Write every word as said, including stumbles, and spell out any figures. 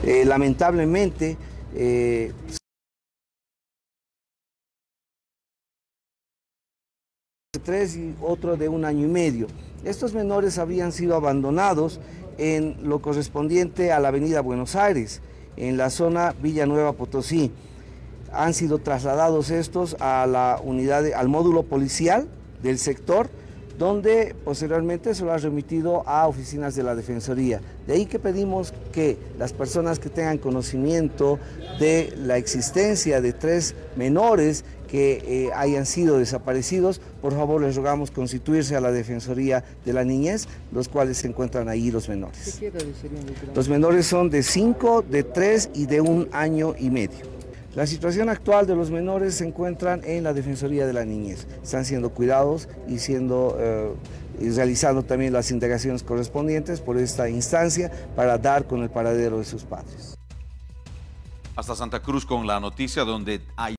Eh, lamentablemente, eh, tres y otro de un año y medio. Estos menores habían sido abandonados en lo correspondiente a la avenida Buenos Aires, en la zona Villanueva Potosí. Han sido trasladados estos a la unidad, de, al módulo policial del sector, donde posteriormente se lo ha remitido a oficinas de la Defensoría. De ahí que pedimos que las personas que tengan conocimiento de la existencia de tres menores que eh, hayan sido desaparecidos, por favor les rogamos constituirse a la Defensoría de la Niñez, los cuales se encuentran ahí los menores. ¿Qué edades serían? Los menores son de cinco, de tres y de un año y medio. La situación actual de los menores se encuentran en la Defensoría de la Niñez. Están siendo cuidados y siendo eh, y realizando también las indagaciones correspondientes por esta instancia para dar con el paradero de sus padres. Hasta Santa Cruz con la noticia donde hay